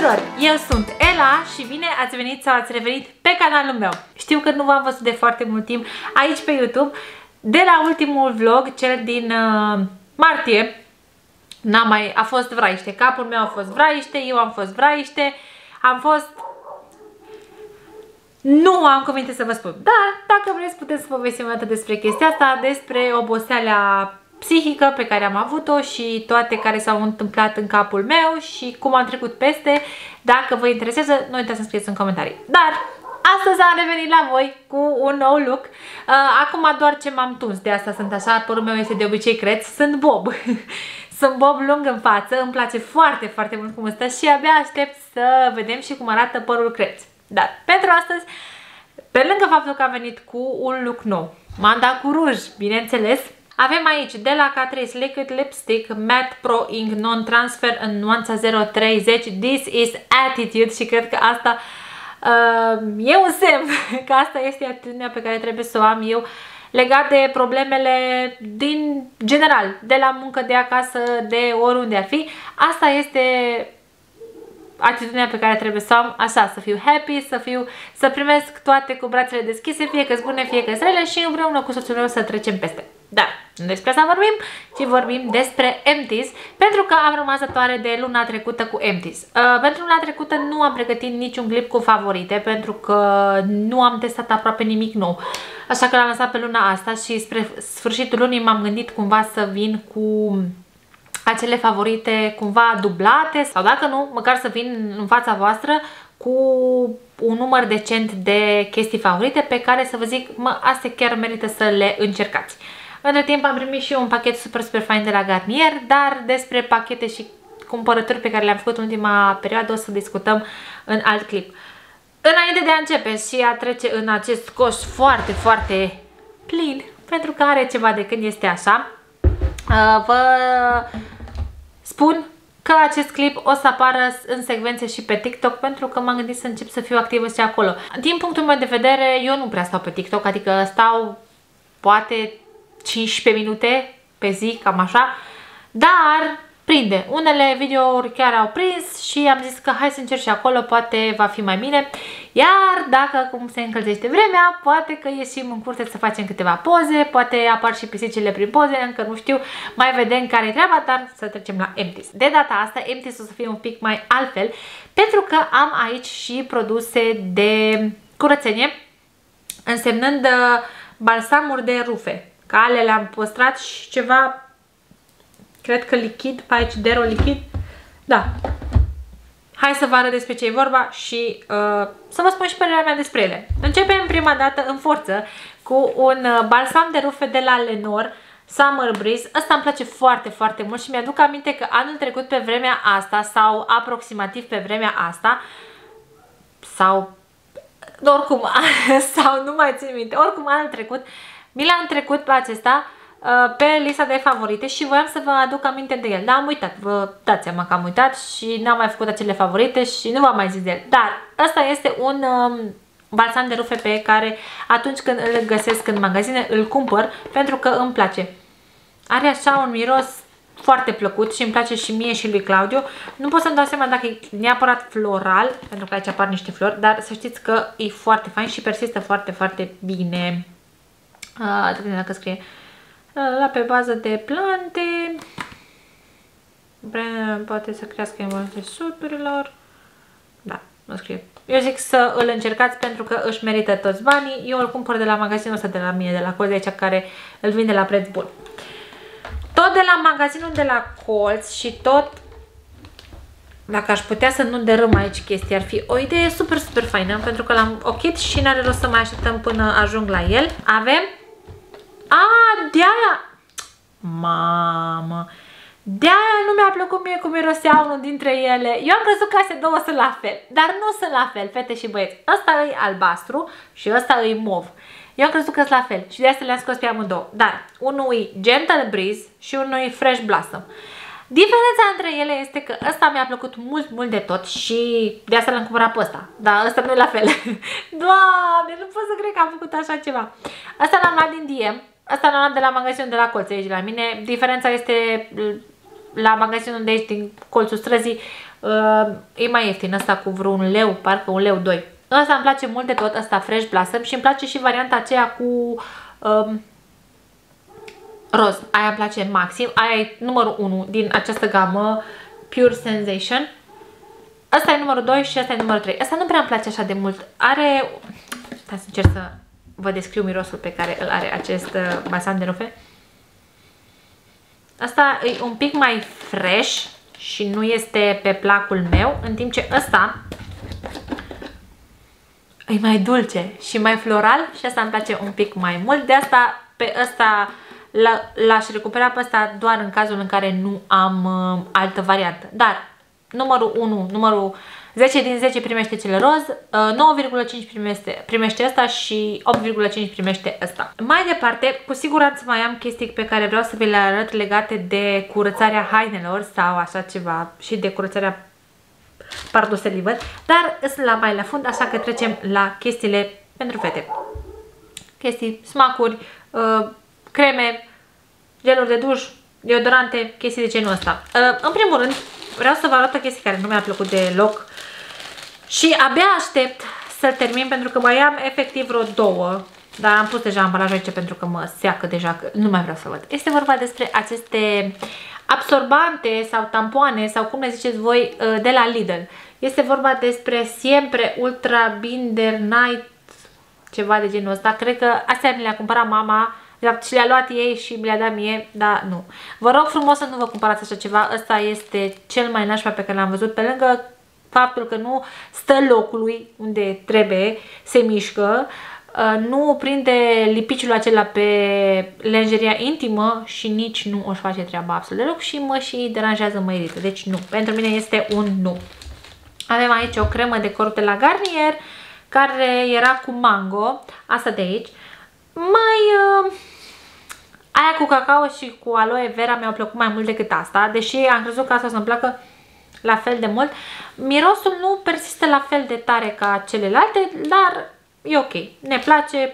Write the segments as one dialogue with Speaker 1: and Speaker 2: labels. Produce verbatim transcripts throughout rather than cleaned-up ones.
Speaker 1: tuturor! Eu sunt Ela și bine ați venit sau ați revenit pe canalul meu. Știu că nu v-am văzut de foarte mult timp aici pe YouTube. De la ultimul vlog, cel din uh, martie, n-a mai, a fost vraiște. Capul meu a fost vraiște, eu am fost vraiște, am fost... Nu am cuvinte să vă spun, dar dacă vreți putem să povestim o dată despre chestia asta, despre oboseala psihică pe care am avut-o și toate care s-au întâmplat în capul meu și cum am trecut peste. Dacă vă interesează, nu uitați să scrieți în comentarii. Dar astăzi am revenit la voi cu un nou look. Uh, acum doar ce m-am tuns, de asta sunt așa, părul meu este de obicei creț, sunt bob. Sunt bob lung în față, îmi place foarte, foarte mult cum stă și abia aștept să vedem și cum arată părul creț. Dar pentru astăzi, pe lângă faptul că am venit cu un look nou, m-am dat cu ruj, bineînțeles. Avem aici de la Catrice Liquid Lipstick Matte Pro Ink Non-Transfer în nuanța zero treizeci. This is attitude și cred că asta uh, e un semn că asta este atitudinea pe care trebuie să o am eu legat de problemele din general, de la muncă, de acasă, de oriunde ar fi. Asta este atitudinea pe care trebuie să am, așa, să fiu happy, să fiu, să primesc toate cu brațele deschise, fie că-s bune, fie că-s rele și împreună cu soțul meu să trecem peste. Dar nu despre asta vorbim, ci vorbim despre Empties, pentru că am rămas datoare de luna trecută cu Empties. Uh, pentru luna trecută nu am pregătit niciun clip cu favorite, pentru că nu am testat aproape nimic nou. Așa că l-am lăsat pe luna asta și spre sfârșitul lunii m-am gândit cumva să vin cu acele favorite cumva dublate sau dacă nu, măcar să vin în fața voastră cu un număr decent de chestii favorite pe care să vă zic, mă, astea chiar merită să le încercați. Între timp am primit și un pachet super, super fain de la Garnier, dar despre pachete și cumpărături pe care le-am făcut în ultima perioadă o să discutăm în alt clip. Înainte de a începe și a trece în acest coș foarte, foarte plin, pentru că are ceva de când este așa, vă spun că acest clip o să apară în secvențe și pe TikTok, pentru că m-am gândit să încep să fiu activă și acolo. Din punctul meu de vedere, eu nu prea stau pe TikTok, adică stau poate cincisprezece minute pe zi, cam așa, dar prinde. Unele videouri chiar au prins și am zis că hai să încerc și acolo, poate va fi mai bine. Iar dacă cum se încălzește vremea, poate că ieșim în curte să facem câteva poze, poate apar și pisicile prin poze, încă nu știu, mai vedem care-i treaba, dar să trecem la Empties. De data asta, Empties o să fie un pic mai altfel, pentru că am aici și produse de curățenie, însemnând balsamuri de rufe. Că ale le-am păstrat și ceva, cred că lichid, pe aici Dero lichid. Da. Hai să vă arăt despre ce e vorba și uh, să vă spun și părerea mea despre ele. Începem prima dată în forță cu un uh, balsam de rufe de la Lenor Summer Breeze. Ăsta îmi place foarte, foarte mult și mi-aduc aminte că anul trecut pe vremea asta sau aproximativ pe vremea asta sau oricum, sau nu mai țin minte, oricum anul trecut mi l-am trecut pe acesta pe lista de favorite și voiam să vă aduc aminte de el. Dar am uitat, vă dați seama că am uitat și n-am mai făcut acele favorite și nu v-am mai zis de el. Dar ăsta este un um, balsam de rufe pe care atunci când îl găsesc în magazine îl cumpăr pentru că îmi place. Are așa un miros foarte plăcut și îmi place și mie și lui Claudiu. Nu pot să-mi dau seama dacă e neapărat floral, pentru că aici apar niște flori, dar să știți că e foarte fain și persistă foarte, foarte bine. Uh, dacă scrie la pe bază de plante, poate să crească imunitatea suturilor. Da, nu scrie. Eu zic să îl încercați pentru că își merită toți banii. Eu îl cumpăr de la magazinul ăsta de la mine, de la Colț, de aici, care îl vinde la preț bun. Tot de la magazinul de la Colț și tot, dacă aș putea să nu dărâm aici chestii, ar fi o idee super, super faină, pentru că l-am ochit și n-are rost să mai așteptăm până ajung la el. Avem A, de-aia, mamă, de-aia nu mi-a plăcut mie cum mirosea unul dintre ele. Eu am crezut că astea două sunt la fel, dar nu sunt la fel, fete și băieți. Ăsta e albastru și ăsta e mov. Eu am crezut că sunt la fel și de asta le-am scos pe amândouă. Dar unul e Gentle Breeze și unul e Fresh Blossom. Diferența între ele este că ăsta mi-a plăcut mult, mult de tot și de asta l-am cumpărat pe ăsta. Dar ăsta nu e la fel. Doamne, nu pot să cred că am făcut așa ceva. Ăsta l-am luat din D M. Asta l-am luat de la magazinul de la Colț, aici la mine. Diferența este la magazinul de aici din colțul străzii. uh, e mai ieftin ăsta cu vreun leu, parcă un leu doi. Ăsta îmi place mult de tot, ăsta Fresh Blossom și îmi place și varianta aceea cu um, roz. Aia îmi place maxim, aia e numărul unu din această gamă Pure Sensation. Ăsta e numărul doi și ăsta e numărul trei. Ăsta nu prea îmi place așa de mult. Are... Stai să încerc să vă descriu mirosul pe care îl are acest uh, balsam de rufe. Asta e un pic mai fresh și nu este pe placul meu, în timp ce ăsta e mai dulce și mai floral și asta îmi place un pic mai mult. De asta pe ăsta l-aș recupera pe ăsta doar în cazul în care nu am uh, altă variantă. Dar numărul unu, numărul zece din zece primește cel roz, nouă virgulă cinci primește, primește ăsta și opt virgulă cinci primește ăsta. Mai departe, cu siguranță mai am chestii pe care vreau să vi le arăt legate de curățarea hainelor sau așa ceva și de curățarea pardoselii, văd, dar sunt la mai la fund, așa că trecem la chestiile pentru fete. Chestii, smacuri, uh, creme, geluri de duș, deodorante, chestii de genul ăsta. Uh, în primul rând, vreau să vă arăt o chestie care nu mi-a plăcut deloc și abia aștept să-l termin pentru că mai am efectiv vreo două, dar am pus deja ambalajul aici pentru că mă seacă deja, că nu mai vreau să văd. Este vorba despre aceste absorbante sau tampoane sau cum le ziceți voi de la Lidl. Este vorba despre Siempre Ultra Binder Night, ceva de genul ăsta. Cred că astea mi le-a cumpărat mama și le-a luat ei și mi le-a dat mie, dar nu. Vă rog frumos să nu vă cumpărați așa ceva. Ăsta este cel mai nașpa pe care l-am văzut, pe lângă faptul că nu stă locului unde trebuie, se mișcă, nu prinde lipiciul acela pe lenjeria intimă și nici nu își face treaba absolut deloc și mă și deranjează, mă irită. Deci nu, pentru mine este un nu. Avem aici o cremă de corp de la Garnier care era cu mango, asta de aici. Mai uh, aia cu cacao și cu aloe vera mi-au plăcut mai mult decât asta, deși am crezut că asta o să-mi placă la fel de mult. Mirosul nu persistă la fel de tare ca celelalte, dar e ok. Ne place.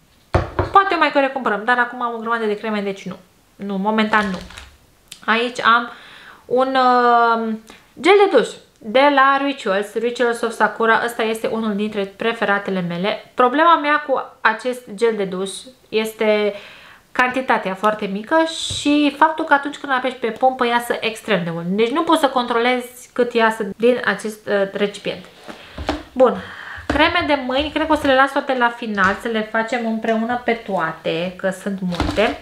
Speaker 1: Poate mai că recumpărăm, dar acum am o grămadă de creme, deci nu. Nu, momentan nu. Aici am un uh, gel de duș de la Rituals, Rituals of Sakura. Ăsta este unul dintre preferatele mele. Problema mea cu acest gel de duș este cantitatea foarte mică și faptul că atunci când apeși pe pompă iasă extrem de mult. Deci nu poți să controlezi cât iasă din acest uh, recipient. Bun. Creme de mâini, cred că o să le las toate la final, să le facem împreună pe toate, că sunt multe.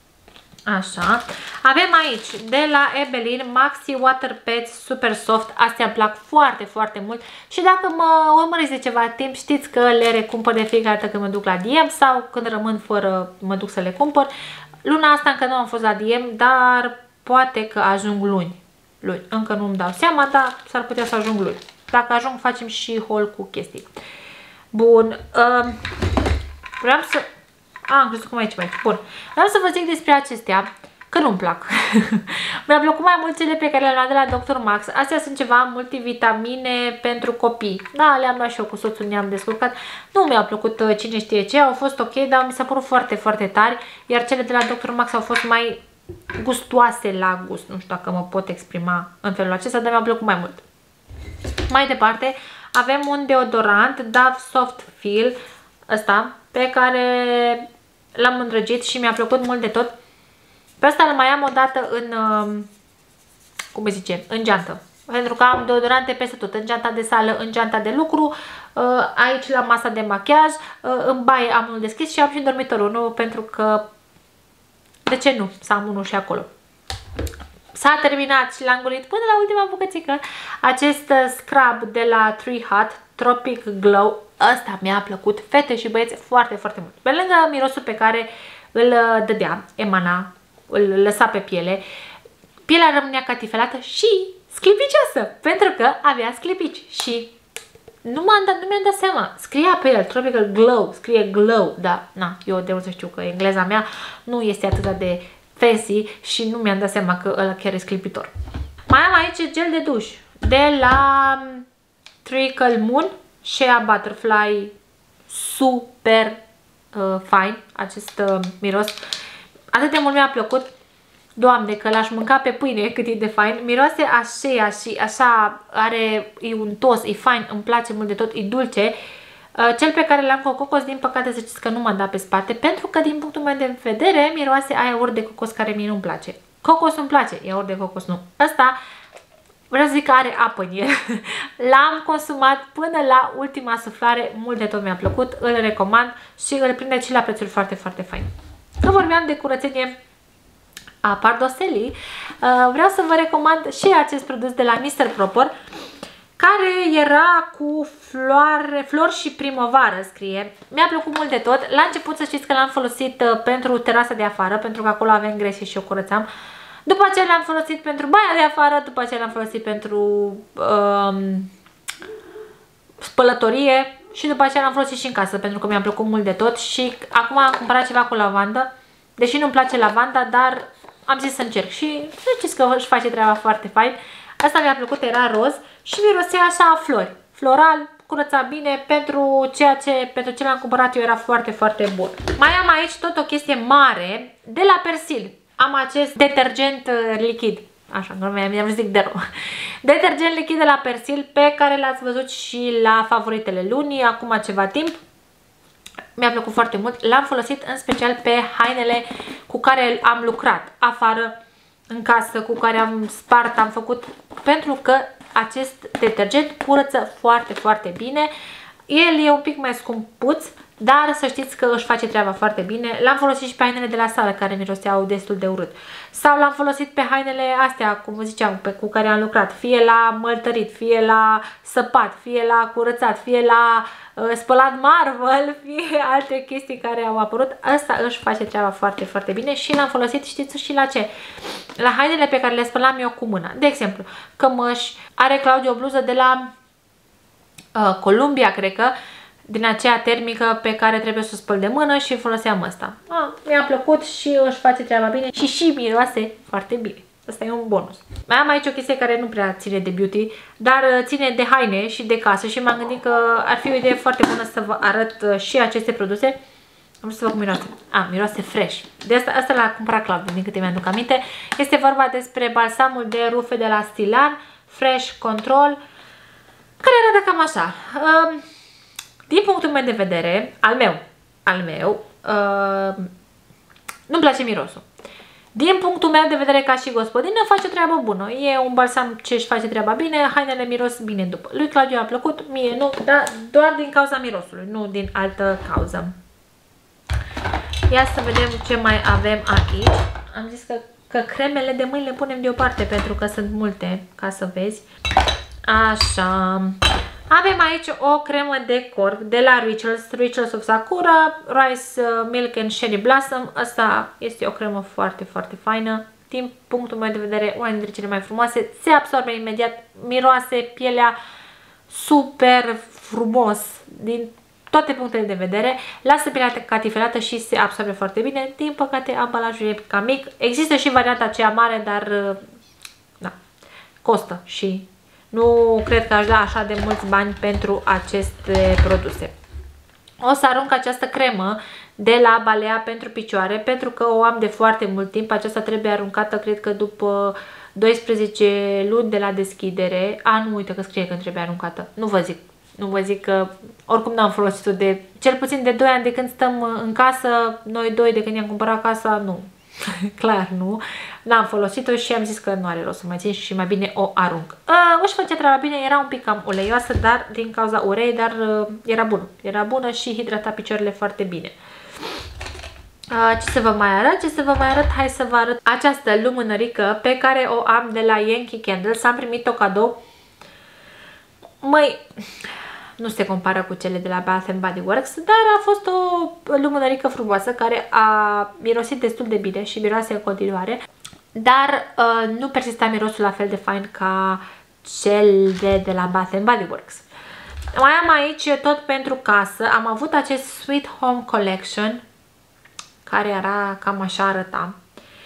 Speaker 1: Așa. Avem aici de la Ebelin Maxi Water Pads Super Soft. Astea îmi plac foarte, foarte mult și dacă mă urmăriți de ceva timp, știți că le recumpăr de fiecare dată când mă duc la D M sau când rămân fără, mă duc să le cumpăr. Luna asta încă nu am fost la D M, dar poate că ajung luni. luni. Încă nu îmi dau seama, dar s-ar putea să ajung luni. Dacă ajung, facem și haul cu chestii. Bun. Uh, vreau să... A, am crezut cum aici, mai. Bun. Vreau să vă zic despre acestea, că nu-mi plac. Mi-a plăcut mai mult cele pe care le-am luat de la doctor Max. Astea sunt ceva multivitamine pentru copii. Da, le-am luat și eu cu soțul, ne-am descurcat. Nu mi-a plăcut cine știe ce, au fost ok, dar mi s-a părut foarte, foarte tari. Iar cele de la doctor Max au fost mai gustoase la gust. Nu știu dacă mă pot exprima în felul acesta, dar mi-a plăcut mai mult. Mai departe, avem un deodorant Dove Soft Feel, ăsta, pe care l-am îndrăgit și mi-a plăcut mult de tot. Pe asta îl mai am o dată în, cum îi zice, în geantă. Pentru că am deodorante peste tot, în geanta de sală, în geanta de lucru, aici la masa de machiaj, în baie am unul deschis și am și în dormitorul unul, pentru că, de ce nu, să am unul și acolo. S-a terminat și l-am golit până la ultima bucățică. Acest scrub de la Tree Hut, Tropic Glow, ăsta mi-a plăcut, fete și băieți, foarte, foarte mult. Pe lângă mirosul pe care îl dădea, emana, îl lăsa pe piele, pielea rămânea catifelată și sclipicioasă, pentru că avea sclipici și nu mi-am dat, nu mi-am dat seama. Scria pe el Tropical Glow, scrie Glow, dar na, eu de unde să știu că engleza mea nu este atât de fancy și nu mi-am dat seama că ăla chiar e sclipitor. Mai am aici gel de duș de la Treacle Moon Shea Butterfly, super uh, fine acest uh, miros. Atât de mult mi-a plăcut Doamne, că l-aș mânca pe pâine cât e de fain. Miroase așa și așa, are, e untos, e fain, îmi place mult de tot, e dulce. Cel pe care l-am cu cocos, din păcate să știți că nu m-a dat pe spate, pentru că din punctul meu de vedere miroase a iaurt de cocos care mie nu-mi place. Cocos îmi place, iaurt de cocos nu. Asta vreau să zic că are apă în el. L-am consumat până la ultima suflare, mult de tot mi-a plăcut, îl recomand și îl prinde și la prețuri foarte, foarte fain. Că vorbeam de curățenie a pardoselii, vreau să vă recomand și acest produs de la mister Proper, care era cu floare, flori și primăvară, scrie. Mi-a plăcut mult de tot. La început să știți că l-am folosit pentru terasa de afară, pentru că acolo avem gresie și eu curățam. După aceea l-am folosit pentru baia de afară, după aceea l-am folosit pentru um, spălătorie și după aceea l-am folosit și în casă, pentru că mi-a plăcut mult de tot. Și acum am cumpărat ceva cu lavandă, deși nu-mi place lavanda, dar am zis să încerc și știți că își face treaba foarte fain. Asta mi-a plăcut, era roz și mirosea așa a flori. Floral, curăța bine, pentru ceea ce, pentru ce l-am cumpărat eu era foarte, foarte bun. Mai am aici tot o chestie mare de la Persil. Am acest detergent lichid. Așa, nu mi-am zis de rău. Detergent lichid de la Persil pe care l-ați văzut și la favoritele lunii, acum ceva timp. Mi-a plăcut foarte mult. L-am folosit în special pe hainele cu care am lucrat afară, în casă, cu care am spart, am făcut, pentru că acest detergent curăță foarte, foarte bine. El e un pic mai scumpuț, dar să știți că își face treaba foarte bine. L-am folosit și pe hainele de la sală, care miroseau destul de urât. Sau l-am folosit pe hainele astea, cum vă ziceam, pe, cu care am lucrat. Fie la măltărit, fie la săpat, fie la curățat, fie la uh, spălat marvel, fie alte chestii care au apărut. Asta își face treaba foarte, foarte bine și l-am folosit, știți și la ce? La hainele pe care le spălam eu cu mâna. De exemplu, cămăși, are Claudia o bluză de la uh, Columbia, cred că, din aceea termică pe care trebuie să o spăl de mână și foloseam ăsta. Mi-a plăcut și își face treaba bine și și miroase foarte bine. Asta e un bonus. Mai am aici o chestie care nu prea ține de beauty, dar ține de haine și de casă și m-am gândit că ar fi o idee foarte bună să vă arăt și aceste produse. Am vrut să vă cum miroase. A, miroase fresh. De asta, asta l-a cumpărat Claudia, din câte mi-aduc aminte. Este vorba despre balsamul de rufe de la Stilan, Fresh Control, care arată cam așa. Um, Din punctul meu de vedere, al meu, al meu, uh, nu-mi place mirosul. Din punctul meu de vedere ca și gospodină, face o treabă bună. E un balsam ce își face treaba bine, hainele miros bine după. Lui Claudiu a plăcut, mie nu, dar doar din cauza mirosului, nu din altă cauză. Ia să vedem ce mai avem aici. Am zis că, că cremele de mâini le punem deoparte pentru că sunt multe, ca să vezi. Așa. Avem aici o cremă de corp de la Rituals, Rituals of Sakura, Rice Milk and Cherry Blossom. Asta este o cremă foarte, foarte faină. Din punctul meu de vedere, una dintre cele mai frumoase. Se absorbe imediat, miroase pielea super frumos din toate punctele de vedere. Lasă pielea catifelată și se absorbe foarte bine. Din păcate, ambalajul e cam mic. Există și varianta aceea mare, dar da, costă și nu cred că aș da așa de mulți bani pentru aceste produse. O să arunc această cremă de la Balea pentru picioare, pentru că o am de foarte mult timp. Aceasta trebuie aruncată, cred că după doisprezece luni de la deschidere. A, nu, uite că scrie că trebuie aruncată. Nu vă zic. Nu vă zic că oricum n-am folosit-o de cel puțin de doi ani de când stăm în casă. Noi doi de când i-am cumpărat casa, nu. Clar nu, n-am folosit-o și am zis că nu are rost să mai țin și mai bine o arunc. Uh, își face treaba bine, era un pic cam uleioasă, dar din cauza urei, dar uh, era bună. Era bună și hidrata picioarele foarte bine. Uh, ce să vă mai arăt? Ce să vă mai arăt? Hai să vă arăt această lumânărică pe care o am de la Yankee Candles. Am primit-o cadou. Măi, nu se compară cu cele de la Bath and Body Works, dar a fost o lumânărică frumoasă care a mirosit destul de bine și miroase în continuare, dar uh, nu persista mirosul la fel de fain ca cel de, de la Bath and Body Works. Mai am aici tot pentru casă, am avut acest Sweet Home Collection, care era cam așa arăta,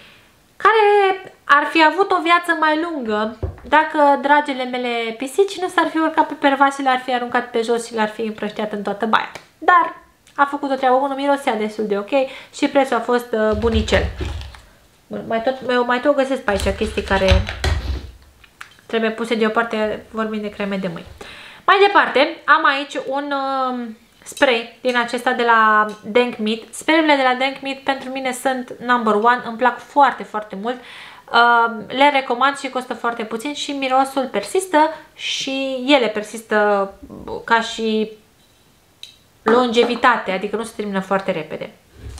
Speaker 1: care ar fi avut o viață mai lungă dacă dragele mele pisici nu s-ar fi urcat pe pervas și l-ar fi aruncat pe jos și l-ar fi împrăștiat în toată baia. Dar a făcut o treabă bună, mirosea destul de ok și prețul a fost uh, bunicel. Mai tot, eu mai tot găsesc pe aici chestii care trebuie puse deoparte, vorbim de creme de mâini. Mai departe, am aici un uh, spray din acesta de la Denk Meat. Spray-urile de la Denk Meat pentru mine sunt number one, îmi plac foarte, foarte mult. Uh, le recomand și costă foarte puțin și mirosul persistă și ele persistă ca și longevitate, adică nu se termină foarte repede.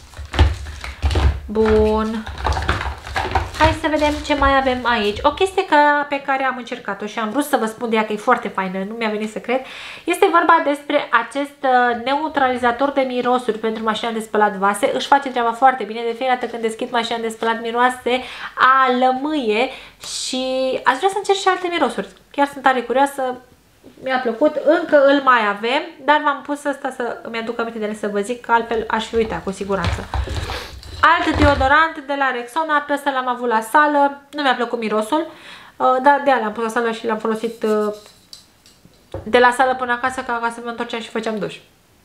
Speaker 1: Bun. Hai să vedem ce mai avem aici. O chestie ca, pe care am încercat-o și am vrut să vă spun de ea că e foarte faină, nu mi-a venit să cred. Este vorba despre acest uh, neutralizator de mirosuri pentru mașina de spălat vase. Își face treaba foarte bine. De fiecare dată când deschid mașina de spălat miroase a lămâie și aș vrea să încerc și alte mirosuri. Chiar sunt tare curioasă. Mi-a plăcut, încă îl mai avem, dar v-am pus asta să îmi aduc aminte de el să vă zic, că altfel aș fi uitat cu siguranță. Alt deodorant de la Rexona, pe ăsta l-am avut la sală, nu mi-a plăcut mirosul, dar de aia l-am pus la sală și l-am folosit de la sală până acasă, ca acasă mă întorceam și făceam duș.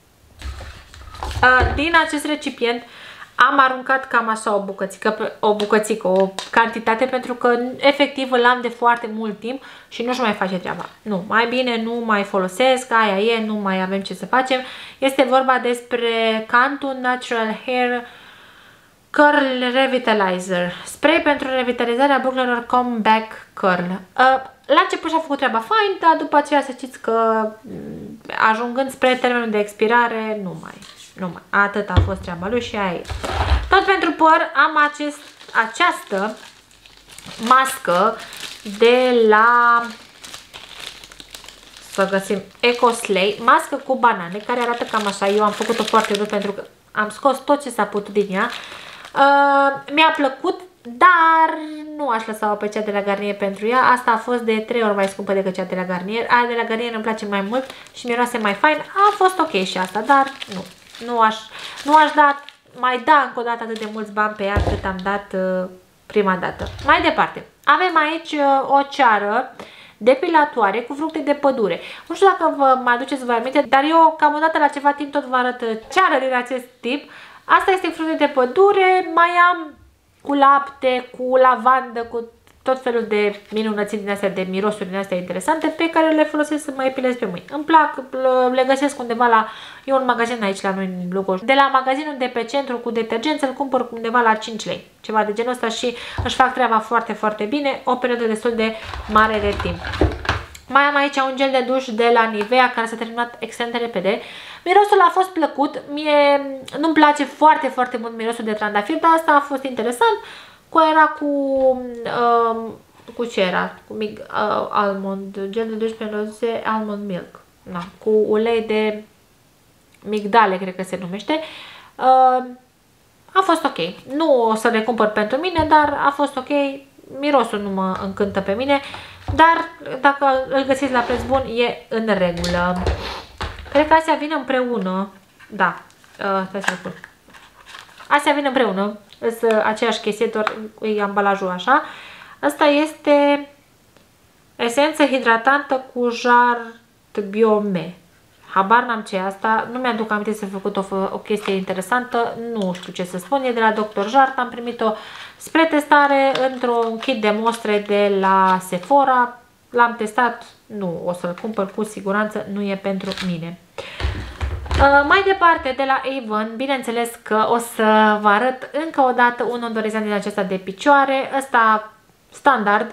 Speaker 1: Din acest recipient am aruncat cam așa o bucățică, o bucățică, o cantitate, pentru că efectiv îl am de foarte mult timp și nu-și mai face treaba. Nu, mai bine nu mai folosesc, aia e, nu mai avem ce să facem. Este vorba despre Cantu Natural Hair Curl Revitalizer, spray pentru revitalizarea buclelor Comeback Curl. La început și-a făcut treaba fain, dar după aceea să știți că ajungând spre termenul de expirare, nu mai, nu mai. Atât a fost treaba lui și aia e. Tot pentru păr am acest, această mască de la, să găsim, EcoSlay, mască cu banane, care arată cam așa. Eu am făcut-o foarte urât pentru că am scos tot ce s-a putut din ea. Uh, Mi-a plăcut, dar nu aș lăsa-o pe cea de la Garnier pentru ea. Asta a fost de trei ori mai scumpă decât cea de la Garnier. Aia de la Garnier îmi place mai mult și miroase mai fain. A fost ok și asta, dar nu. Nu aș, nu aș da, mai da încă o dată atât de mulți bani pe ea cât am dat uh, prima dată. Mai departe, avem aici uh, o ceară depilatoare cu fructe de pădure. Nu știu dacă vă mai aduceți să vă aminte, dar eu cam o dată la ceva timp tot vă arăt ceară din acest tip. Asta este fructe de pădure, mai am cu lapte, cu lavandă, cu tot felul de minunății din astea, de mirosuri din astea interesante, pe care le folosesc să mă epilez pe mâini. Îmi plac, le găsesc undeva la, e un magazin aici la noi în Blugoș, de la magazinul de pe centru cu detergenți, îl cumpăr undeva la cinci lei, ceva de genul ăsta și își fac treaba foarte, foarte bine, o perioadă destul de mare de timp. Mai am aici un gel de duș de la Nivea, care s-a terminat extrem de repede. Mirosul a fost plăcut, mie nu-mi place foarte, foarte mult mirosul de trandafir, dar asta a fost interesant. Cu era cu, uh, cu ce era? Cu mig, uh, almond, gel de duș pe roze, almond milk. Na, cu ulei de migdale, cred că se numește. Uh, a fost ok. Nu o să le cumpăr pentru mine, dar a fost ok. Mirosul nu mă încântă pe mine, dar dacă îl găsiți la preț bun, e în regulă. Cred că astea vin împreună. Da, uh, stai să spun. Astea vin împreună. Sunt aceeași chestie, doar e ambalajul așa. Asta este esență hidratantă cu jart biome. Habar n-am ce e asta, nu mi-aduc aminte să fi făcut o, o chestie interesantă, nu știu ce să spun, e de la doctor Jart, am primit-o spre testare într-un kit de mostre de la Sephora, l-am testat, nu o să-l cumpăr cu siguranță, nu e pentru mine. Uh, mai departe, de la Avon, bineînțeles că o să vă arăt încă o dată un odorizant din acesta de picioare, ăsta standard,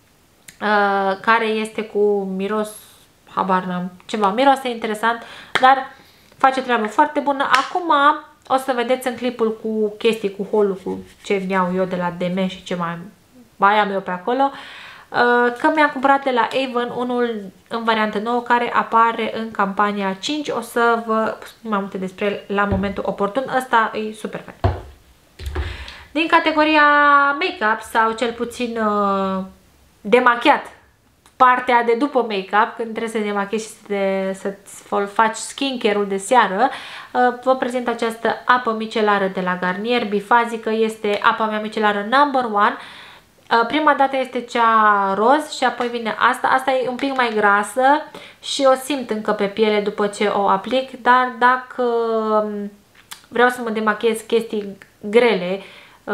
Speaker 1: uh, care este cu miros, habar n-am, ceva, miroase interesant, dar face treabă foarte bună. Acum o să vedeți în clipul cu chestii, cu haul-ul, cu ce vneau eu de la D M și ce mai, mai am eu pe acolo, că mi-am cumpărat de la Avon unul în variantă nouă care apare în campania cinci. O să vă spun mai multe despre el la momentul oportun. Ăsta e super fain. Din categoria make-up sau cel puțin uh, demachiat, partea de după make-up, când trebuie să te demachiezi și să, să faci skincare-ul de seară, uh, vă prezint această apă micelară de la Garnier, bifazică, este apa mea micelară number one. Prima dată este cea roz și apoi vine asta. Asta e un pic mai grasă și o simt încă pe piele după ce o aplic, dar dacă vreau să mă demachiez chestii grele,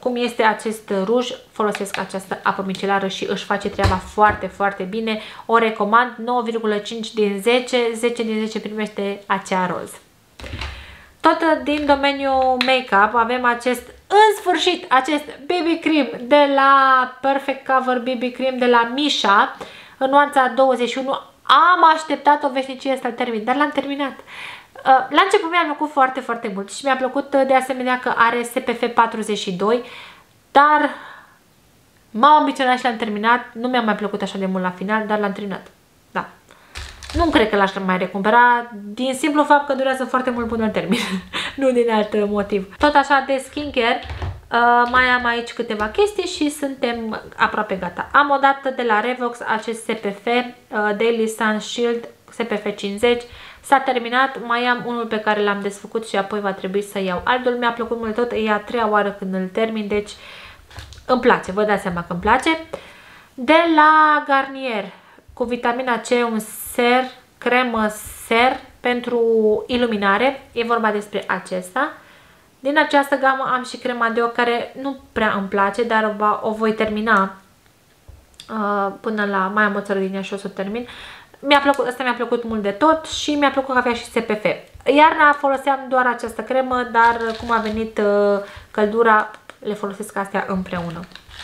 Speaker 1: cum este acest ruj, folosesc această apă micelară și își face treaba foarte, foarte bine. O recomand, nouă virgulă cinci din zece, zece din zece primește acea roz. Tot din domeniul make-up avem acest, în sfârșit, acest B B Cream de la Perfect Cover B B Cream de la Misha, în nuanța douăzeci și unu. Am așteptat o veșnicie să-l termin, dar l-am terminat. La început mi-a plăcut foarte, foarte mult și mi-a plăcut de asemenea că are S P F patruzeci și doi, dar m-am ambiționat și l-am terminat. Nu mi-a mai plăcut așa de mult la final, dar l-am terminat. Da. Nu cred că l-aș mai recumpera, din simplu fapt că durează foarte mult până îl termin. Nu din alt motiv. Tot așa de skincare, uh, mai am aici câteva chestii și suntem aproape gata. Am o dată de la Revox acest S P F, uh, Daily Sun Shield S P F cincizeci. S-a terminat, mai am unul pe care l-am desfăcut și apoi va trebui să iau altul. Mi-a plăcut mult tot, e a treia oară când îl termin, deci îmi place, vă dați seama că îmi place. De la Garnier, cu vitamina C, un ser, cremă ser pentru iluminare, e vorba despre acesta. Din această gamă am și crema deo care nu prea îmi place, dar o voi termina uh, până la, mai am o țară din ea și o să o termin. Mi-a plăcut, asta mi-a plăcut mult de tot și mi-a plăcut că avea și S P F. Iarna foloseam doar această cremă, dar cum a venit uh, căldura, le folosesc astea împreună.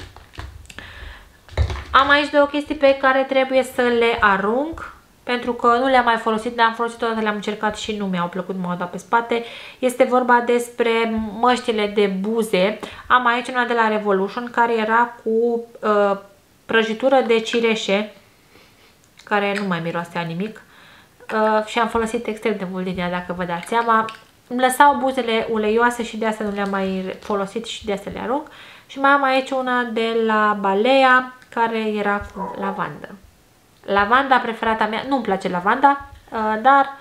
Speaker 1: Am aici două chestii pe care trebuie să le arunc, pentru că nu le-am mai folosit, le-am folosit odată, le-am încercat și nu mi-au plăcut, m-au dat pe spate. Este vorba despre măștile de buze. Am aici una de la Revolution, care era cu uh, prăjitură de cireșe, care nu mai miroase a nimic, uh, și am folosit extrem de mult din ea, dacă vă dați seama. Îmi lăsau buzele uleioase și de asta nu le-am mai folosit și de asta le arunc. Și mai am aici una de la Balea, care era cu lavandă. Lavanda preferata mea, nu-mi place lavanda, uh, dar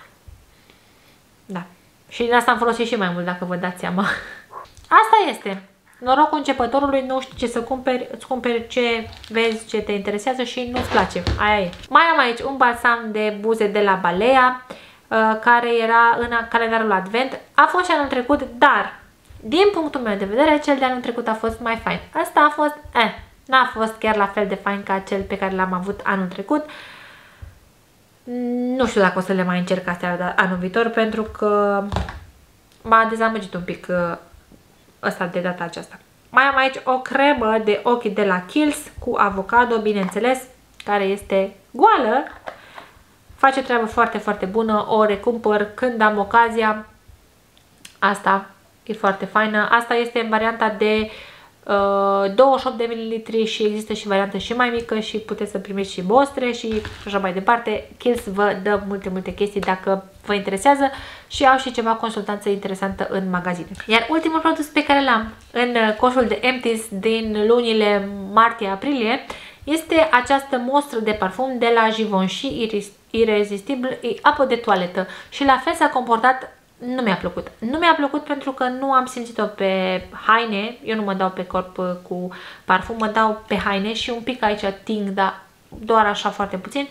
Speaker 1: da. Și din asta am folosit și mai mult, dacă vă dați seama. Asta este. Norocul începătorului, nu știi ce să cumperi, îți cumperi ce vezi, ce te interesează și nu-ți place. Aia e. Mai am aici un balsam de buze de la Balea, uh, care era în calendarul Advent. A fost și anul trecut, dar din punctul meu de vedere, cel de anul trecut a fost mai fain. Asta a fost, eh, n-a fost chiar la fel de fain ca cel pe care l-am avut anul trecut. Nu știu dacă o să le mai încerc astea anul viitor, pentru că m-a dezamăgit un pic uh, ăsta de data aceasta. Mai am aici o cremă de ochi de la Kiehl's cu avocado, bineînțeles, care este goală. Face treabă foarte, foarte bună, o recumpăr când am ocazia. Asta e foarte faină. Asta este în varianta de uh, douăzeci și opt de mililitri și există și variantă și mai mică și puteți să primiți și bostre și așa mai departe. Kiehl's vă dă multe, multe chestii dacă vă interesează și au și ceva consultanță interesantă în magazine. Iar ultimul produs pe care l-am în coșul de Empties din lunile martie-aprilie este această mostră de parfum de la Givenchy Irresistible, e apă de toaletă și la fel s-a comportat. Nu mi-a plăcut. Nu mi-a plăcut pentru că nu am simțit-o pe haine. Eu nu mă dau pe corp cu parfum, mă dau pe haine și un pic aici ting, dar doar așa foarte puțin.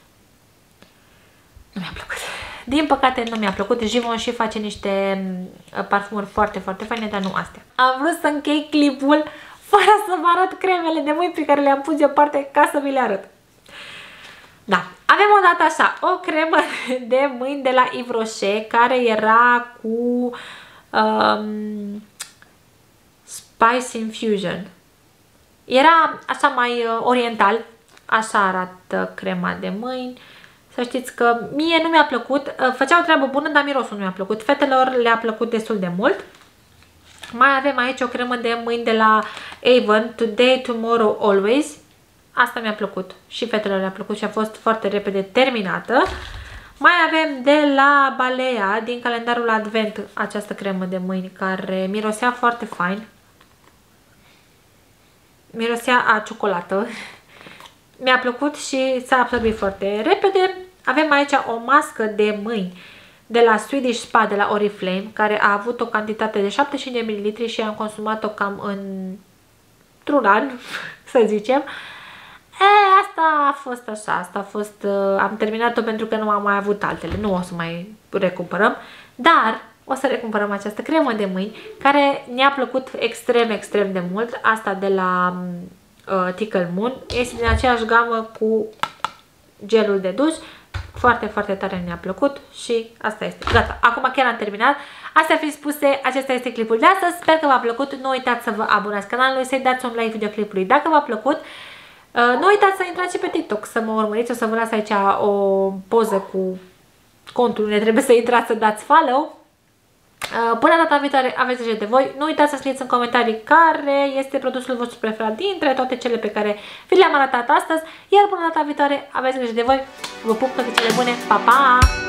Speaker 1: Nu mi-a plăcut. Din păcate nu mi-a plăcut. Givenchy face niște parfumuri foarte, foarte faine, dar nu astea. Am vrut să închei clipul fără să vă arăt cremele de mâini pe care le-am pus deoparte ca să vi le arăt. Da, avem o dată așa, o cremă de mâini de la Yves Rocher, care era cu um, Spice Infusion. Era așa mai uh, oriental, așa arată crema de mâini. Să știți că mie nu mi-a plăcut, uh, făcea o treabă bună, dar mirosul nu mi-a plăcut. Fetelor le-a plăcut destul de mult. Mai avem aici o cremă de mâini de la Avon, Today, Tomorrow, Always. Asta mi-a plăcut și fetelor le-a plăcut și a fost foarte repede terminată. Mai avem de la Balea, din calendarul Advent, această cremă de mâini care mirosea foarte fain. Mirosea a ciocolată. Mi-a plăcut și s-a absorbit foarte repede. Avem aici o mască de mâini de la Swedish Spa, de la Oriflame, care a avut o cantitate de șaptezeci și cinci de mililitri și am consumat-o cam într-un an, să zicem. E, asta a fost așa, asta a fost, uh, am terminat-o pentru că nu am mai avut altele, nu o să mai recumpărăm, dar o să recumpărăm această cremă de mâini care ne-a plăcut extrem, extrem de mult. Asta de la uh, Tickle Moon. Este din aceeași gamă cu gelul de duș. Foarte, foarte tare ne-a plăcut și asta este. Gata, acum chiar am terminat. Astea fiind spuse, acesta este clipul de astăzi. Sper că v-a plăcut. Nu uitați să vă abonați canalului, să-i dați un like videoclipului dacă v-a plăcut. Nu uitați să intrați și pe TikTok să mă urmăriți. O să vă las aici o poză cu contul unde trebuie să intrați să dați follow. Până data viitoare, aveți grijă de voi. Nu uitați să scrieți în comentarii care este produsul vostru preferat dintre toate cele pe care vi le-am arătat astăzi. Iar până data viitoare, aveți grijă de voi. Vă pup, toate cele bune. Pa, pa!